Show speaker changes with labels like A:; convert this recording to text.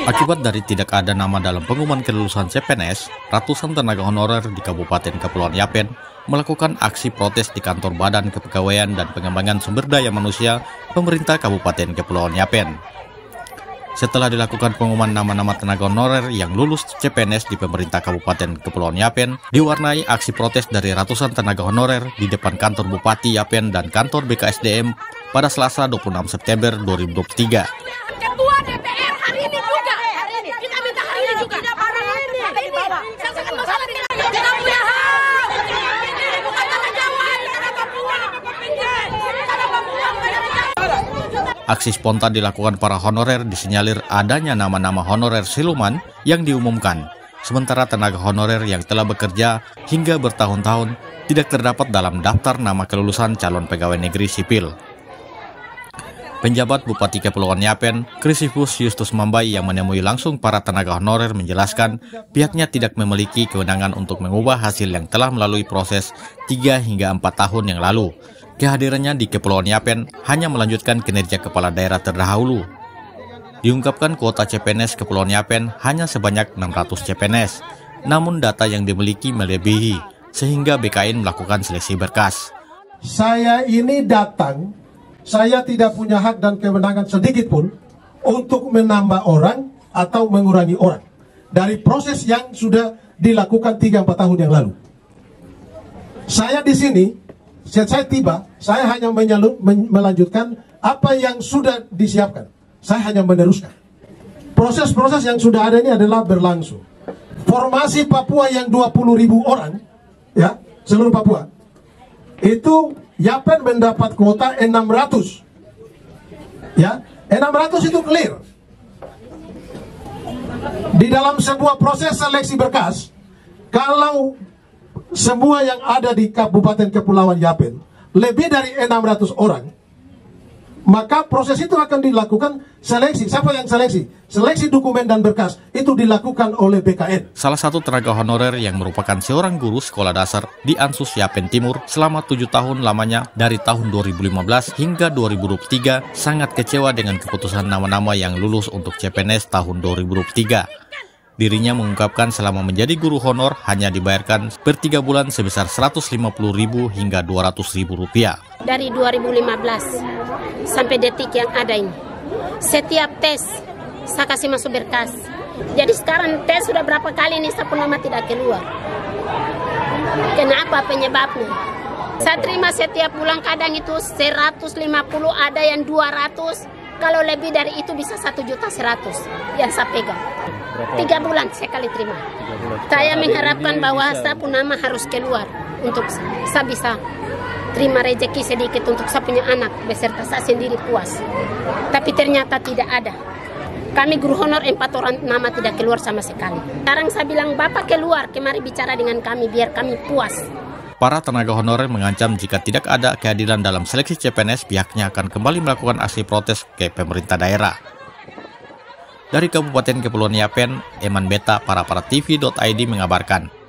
A: Akibat dari tidak ada nama dalam pengumuman kelulusan CPNS, ratusan tenaga honorer di Kabupaten Kepulauan Yapen melakukan aksi protes di kantor Badan Kepegawaian dan Pengembangan Sumber Daya Manusia pemerintah Kabupaten Kepulauan Yapen. Setelah dilakukan pengumuman nama-nama tenaga honorer yang lulus CPNS di pemerintah Kabupaten Kepulauan Yapen, diwarnai aksi protes dari ratusan tenaga honorer di depan kantor Bupati Yapen dan kantor BKSDM pada Selasa 26 September 2023.
B: Ketua DPR hari ini juga. Kita minta hari ini juga. Selesaikan masalah ini. Kita punya hak. Bukan tanggung jawab.
A: Aksi spontan dilakukan para honorer disinyalir adanya nama-nama honorer siluman yang diumumkan. Sementara tenaga honorer yang telah bekerja hingga bertahun-tahun tidak terdapat dalam daftar nama kelulusan calon pegawai negeri sipil. Penjabat Bupati Kepulauan Yapen, Krisifus Justus Mambai yang menemui langsung para tenaga honorer menjelaskan pihaknya tidak memiliki kewenangan untuk mengubah hasil yang telah melalui proses 3 hingga 4 tahun yang lalu. Kehadirannya di Kepulauan Yapen hanya melanjutkan kinerja kepala daerah terdahulu. Diungkapkan kuota CPNS Kepulauan Yapen hanya sebanyak 600 CPNS, namun data yang dimiliki melebihi, sehingga BKN melakukan seleksi berkas.
C: Saya ini datang, saya tidak punya hak dan kewenangan sedikit pun untuk menambah orang atau mengurangi orang dari proses yang sudah dilakukan 3-4 tahun yang lalu. Saya di sini, saya tiba, saya hanya melanjutkan apa yang sudah disiapkan. Saya hanya meneruskan. Proses-proses yang sudah ada ini adalah berlangsung. Formasi Papua yang 20.000 orang, ya, seluruh Papua, itu Yapen mendapat kuota 600. Ya, 600 itu clear. Di dalam sebuah proses seleksi berkas, kalau semua yang ada di Kabupaten Kepulauan Yapen lebih dari 600 orang, maka proses itu akan dilakukan seleksi. Siapa yang seleksi? Seleksi dokumen dan berkas itu dilakukan oleh BKN.
A: Salah satu tenaga honorer yang merupakan seorang guru sekolah dasar di Ansus Yapen Timur selama 7 tahun lamanya dari tahun 2015 hingga 2023 sangat kecewa dengan keputusan nama-nama yang lulus untuk CPNS tahun 2023. Dirinya mengungkapkan selama menjadi guru honor hanya dibayarkan per 3 bulan sebesar Rp150.000 hingga Rp200.000.
B: Dari 2015 sampai detik yang ada ini, setiap tes saya kasih masuk berkas. Jadi sekarang tes sudah berapa kali ini saya pun nama tidak keluar. Kenapa penyebabnya? Saya terima setiap bulan kadang itu 150, ada yang 200. Kalau lebih dari itu bisa 1.100.000 yang saya pegang. 3 bulan sekali terima. Saya mengharapkan bahwa saya pun nama harus keluar untuk saya bisa terima rezeki sedikit untuk saya punya anak beserta saya sendiri puas. Tapi ternyata tidak ada. Kami guru honor 4 orang nama tidak keluar sama sekali. Sekarang saya bilang Bapak keluar, kemari bicara dengan kami biar kami puas.
A: Para tenaga honorer mengancam jika tidak ada keadilan dalam seleksi CPNS, pihaknya akan kembali melakukan aksi protes ke pemerintah daerah. Dari Kabupaten Kepulauan Yapen, Eman Beta, Para TV.id mengabarkan.